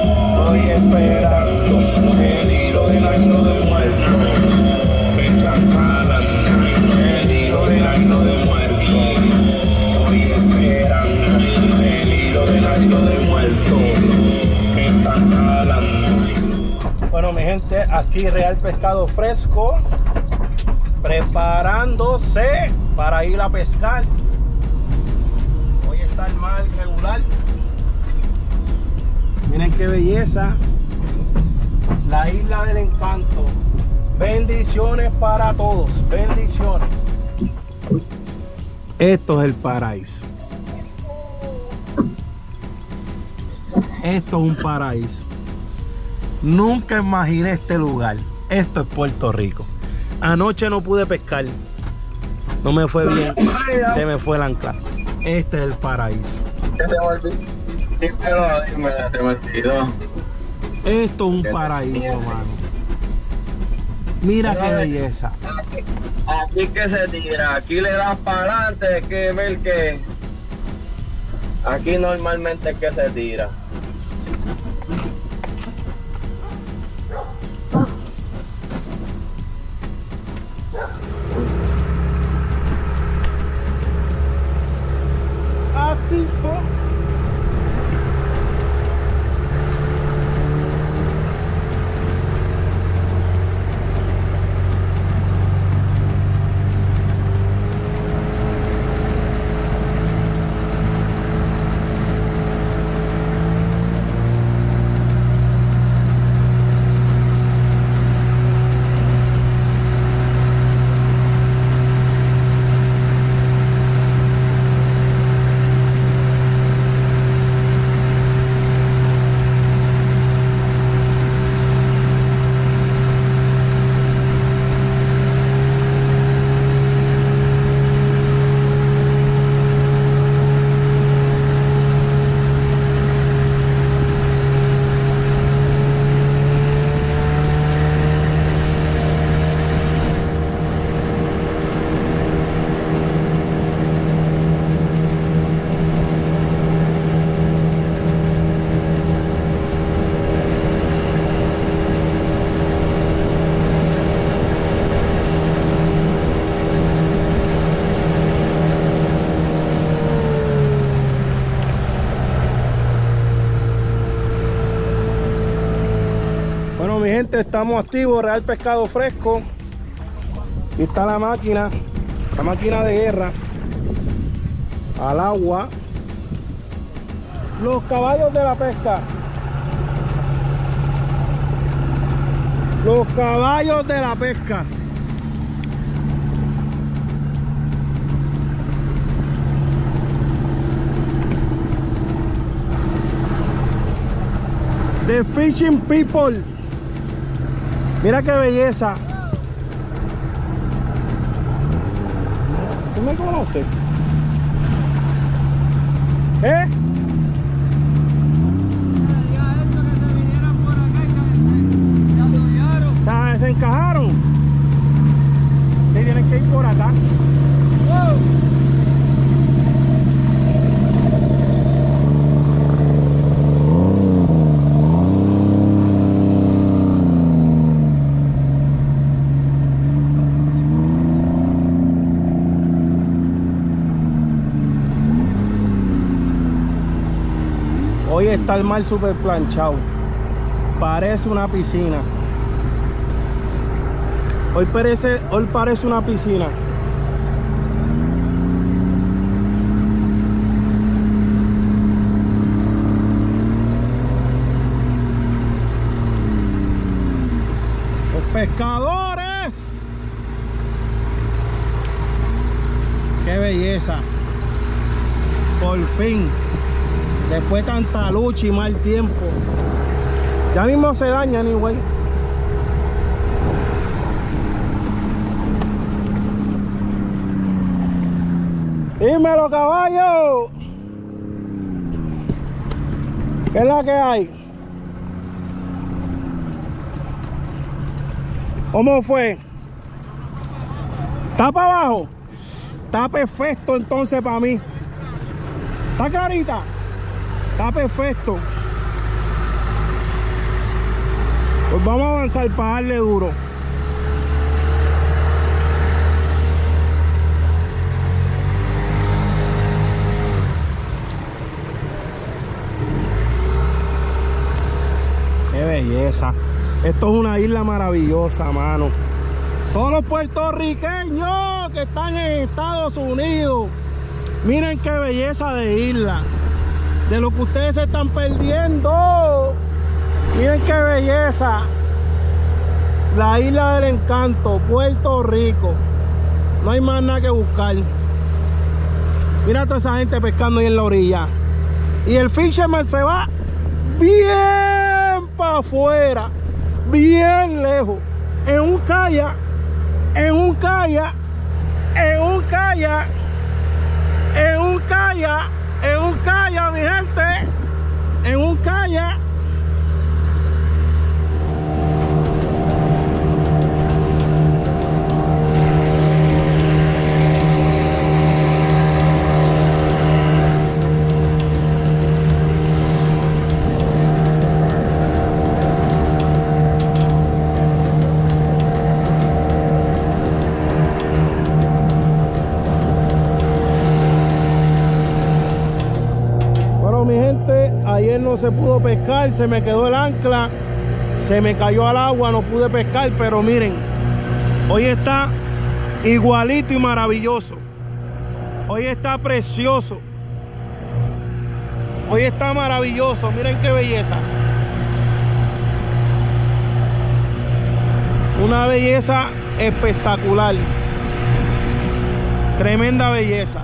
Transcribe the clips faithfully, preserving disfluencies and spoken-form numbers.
Estoy esperando el hilo del año de muerto. Me están jalando el hilo del año de muerto. Estoy esperando el hilo del año de muerto. Me están jalando. Bueno, mi gente, aquí Real Pescado Fresco, preparándose para ir a pescar. Hoy está el mar regular. Miren qué belleza, la isla del encanto. Bendiciones para todos, bendiciones. Esto es el paraíso. Esto es un paraíso. Nunca imaginé este lugar. Esto es Puerto Rico. Anoche no pude pescar, no me fue bien, se me fue el ancla. Este es el paraíso. Esto es un paraíso, mano. Mira qué belleza. Aquí, aquí que se tira, aquí le das para adelante, hay que ver que aquí normalmente es que se tira. Mi gente, estamos activos, Real Pescado Fresco. Aquí está la máquina, la máquina de guerra. Al agua. Los caballos de la pesca. Los caballos de la pesca. The fishing people. Mira qué belleza. ¿Tú me conoces? ¿Eh? ¿Se desencajaron? Sí, tienen que ir por acá. ¡Wow! Hoy está el mar super planchado. Parece una piscina. Hoy parece, hoy parece una piscina. Los pescadores. Qué belleza. Por fin. Después de tanta lucha y mal tiempo. Ya mismo se dañan, igual. Dímelo, caballo. ¿Qué es la que hay? ¿Cómo fue? ¿Está para abajo? Está perfecto entonces para mí. ¿Está clarita? Está perfecto. Pues vamos a avanzar para darle duro. Qué belleza. Esto es una isla maravillosa, mano. Todos los puertorriqueños que están en Estados Unidos, miren qué belleza de isla. De lo que ustedes se están perdiendo. Miren qué belleza. La isla del encanto, Puerto Rico. No hay más nada que buscar. Mira a toda esa gente pescando ahí en la orilla. Y el fisherman se va bien para afuera, bien lejos, en un kayak, en un kayak, en un kayak, en un kayak, en un kayak, mi gente, en un kayak. Ayer no se pudo pescar, se me quedó el ancla, se me cayó al agua, no pude pescar, pero miren, hoy está igualito y maravilloso. Hoy está precioso. Hoy está maravilloso, miren qué belleza. Una belleza espectacular. Tremenda belleza.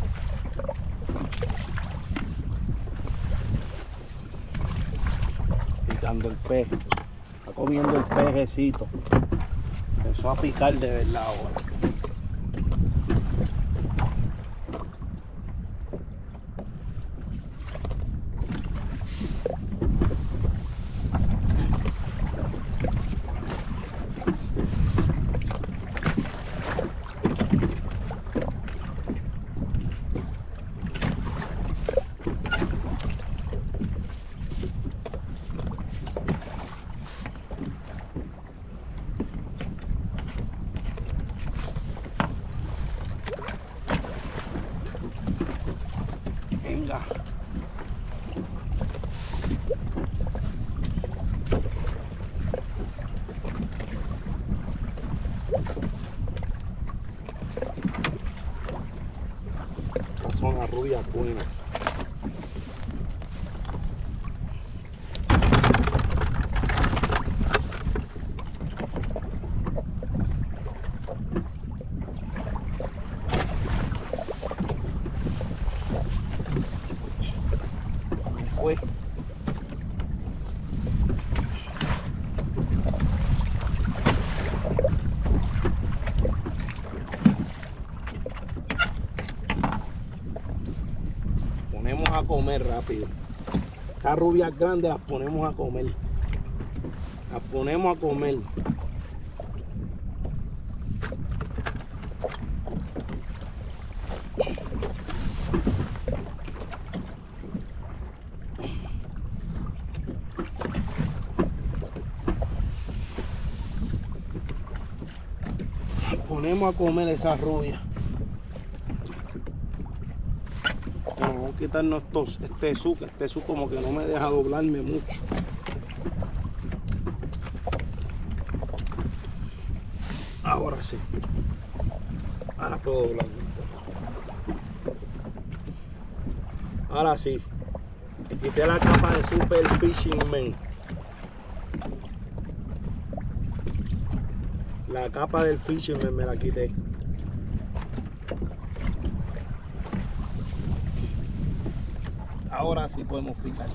Picando el pez, está comiendo el pejecito. Empezó a picar de verdad ahora. Venga. Estas son las rubias buenas. Fue. Ponemos a comer rápido. Estas rubias grandes las ponemos a comer. Las ponemos a comer. Ponemos a comer esas rubias. Bueno, vamos a quitarnos estos, este su, que este su como que no me deja doblarme mucho. Ahora sí. Ahora puedo doblarme un poco. Ahora sí. Quité la capa de Super Fishing Man. La capa del Fisherman me la quité. Ahora sí podemos picar.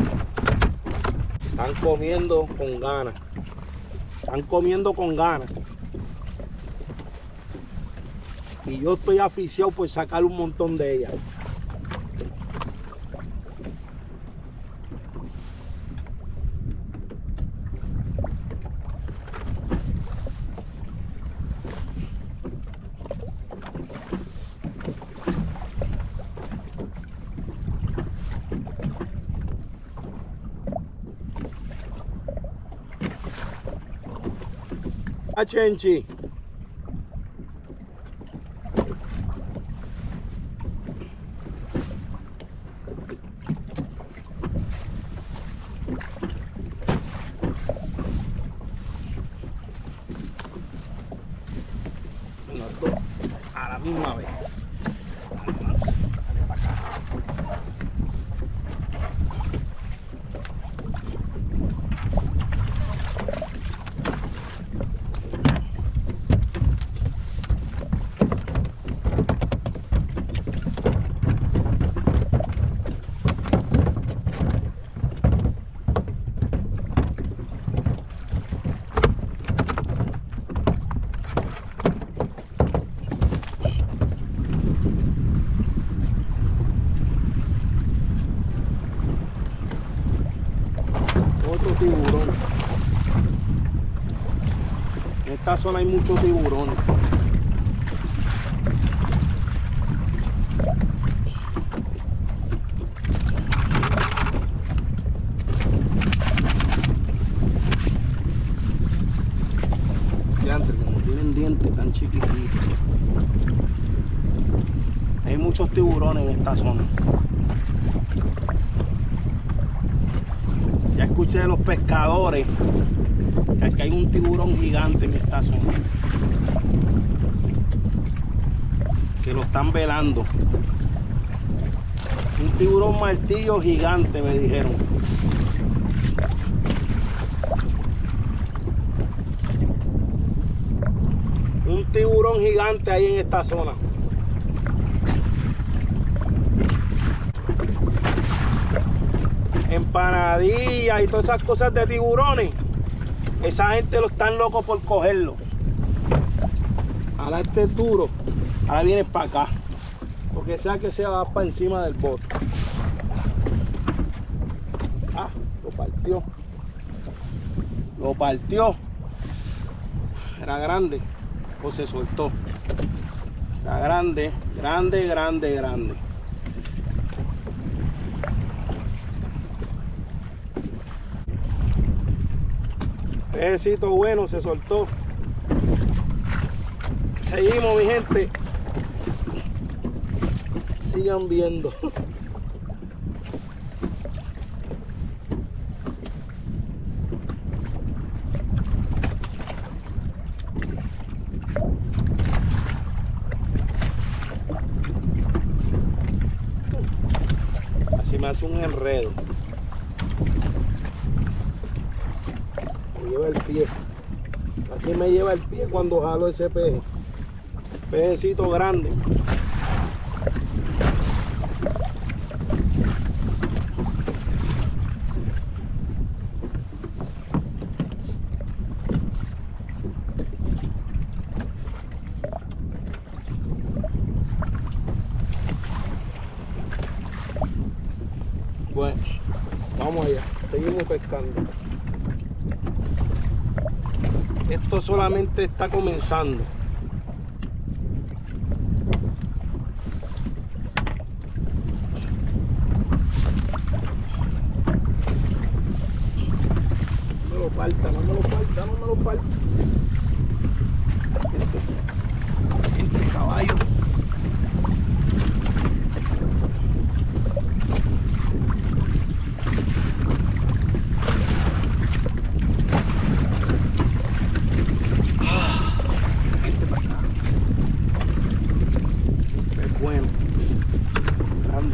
Están comiendo con ganas. Están comiendo con ganas. Y yo estoy aficiado por sacar un montón de ellas. A Chenchi. Los dos a la misma vez. Dale para acá. Otro tiburón. En esta zona hay muchos tiburones. Diantre, como tienen dientes tan chiquititos. Hay muchos tiburones en esta zona. Ya escuché de los pescadores que aquí hay un tiburón gigante en esta zona, que lo están velando. Un tiburón martillo gigante, me dijeron. Un tiburón gigante ahí en esta zona. Empanadillas y todas esas cosas de tiburones, esa gente lo están locos por cogerlo. Ahora este es duro, ahora viene para acá, porque sea que sea, va para encima del bote. Ah, lo partió, lo partió. Era grande, o se soltó. Era grande, grande, grande, grande. Pececito bueno, se soltó. Seguimos, mi gente. Sigan viendo. Así me hace un enredo. Me lleva el pie. Así me lleva el pie cuando jalo ese peje. Pejecito grande. Bueno, vamos allá, seguimos pescando. Esto solamente está comenzando. No me lo parta, no me lo parta, no me lo parta. Entre, entre caballo. Bueno, grande.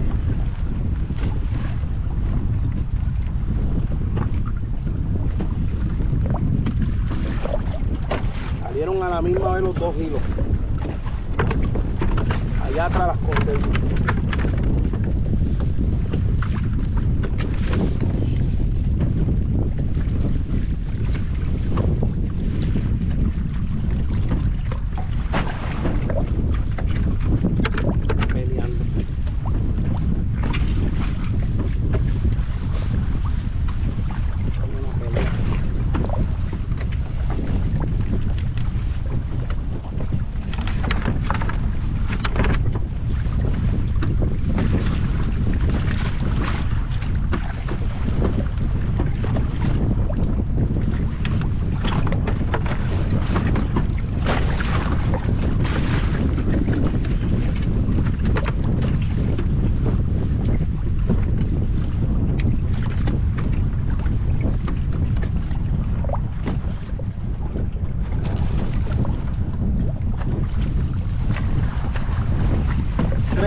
Salieron a la misma vez los dos hilos. Allá atrás las cosas.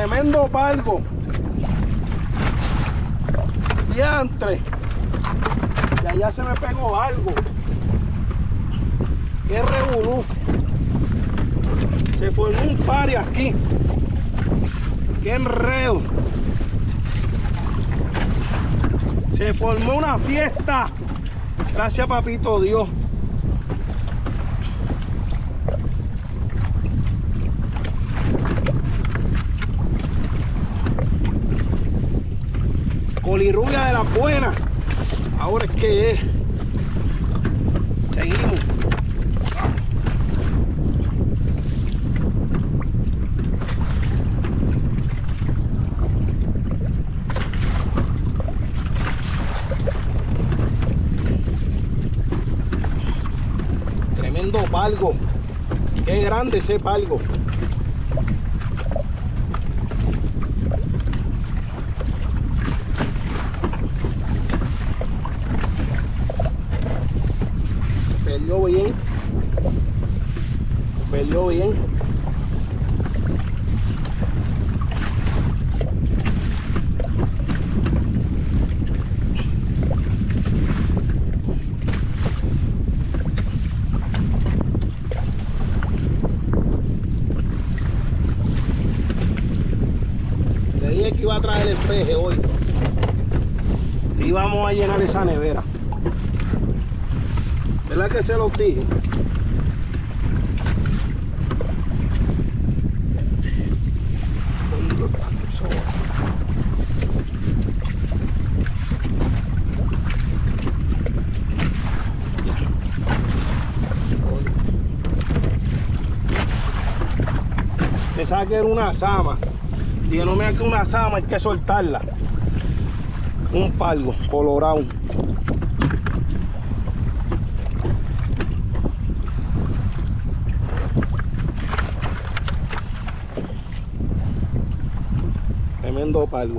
Tremendo palgo. Diantre. Y allá se me pegó algo. Qué revolú. Se formó un party aquí. Qué enredo. Se formó una fiesta. Gracias, papito Dios. Colirrubia de la buena. Ahora es que es. Seguimos. Tremendo palgo. Qué grande ese palgo. Peleó bien. Peleó bien. Le dije que iba a traer el peje hoy. Y vamos a llenar esa nevera. ¿Verdad que se los dije? Pensaba que era una sama. Dije, no, mira que una sama hay que soltarla. Un palgo colorado. Tremendo palgo.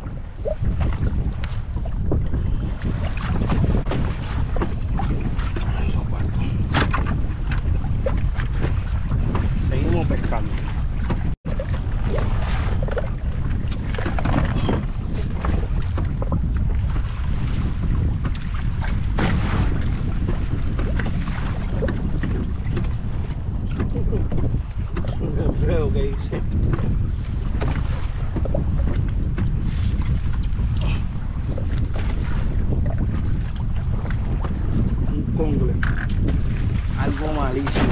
Tremendo palgo. Seguimos pescando. Creo que hice. Algo malísimo.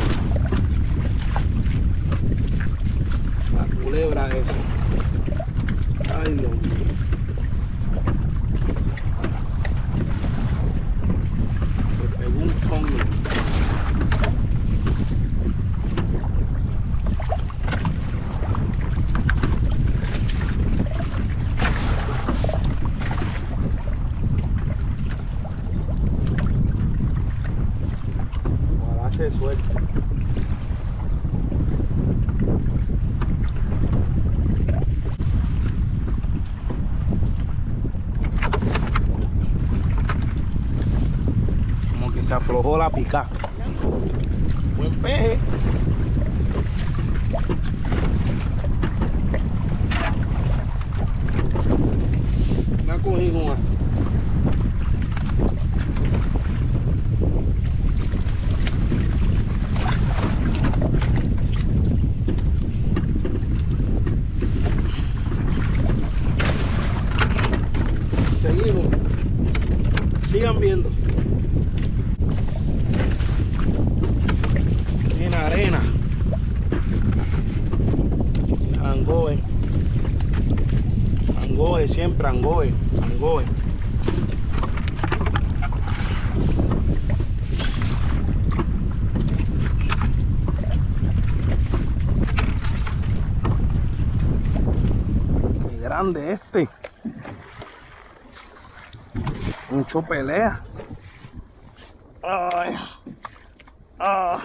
La culebra esa. Ay, Dios mío. Se pegó un congle. Se suelta. Como que se aflojó la pica. Buen peje. Me cogí una. Seguimos. Sigan viendo. En arena. Angoe. Angoe, siempre angoe. Angoe. Qué grande este. Mucho pelea. Ay. Ah.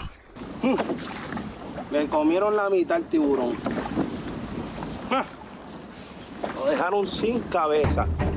Le comieron la mitad al tiburón. Ah. Lo dejaron sin cabeza.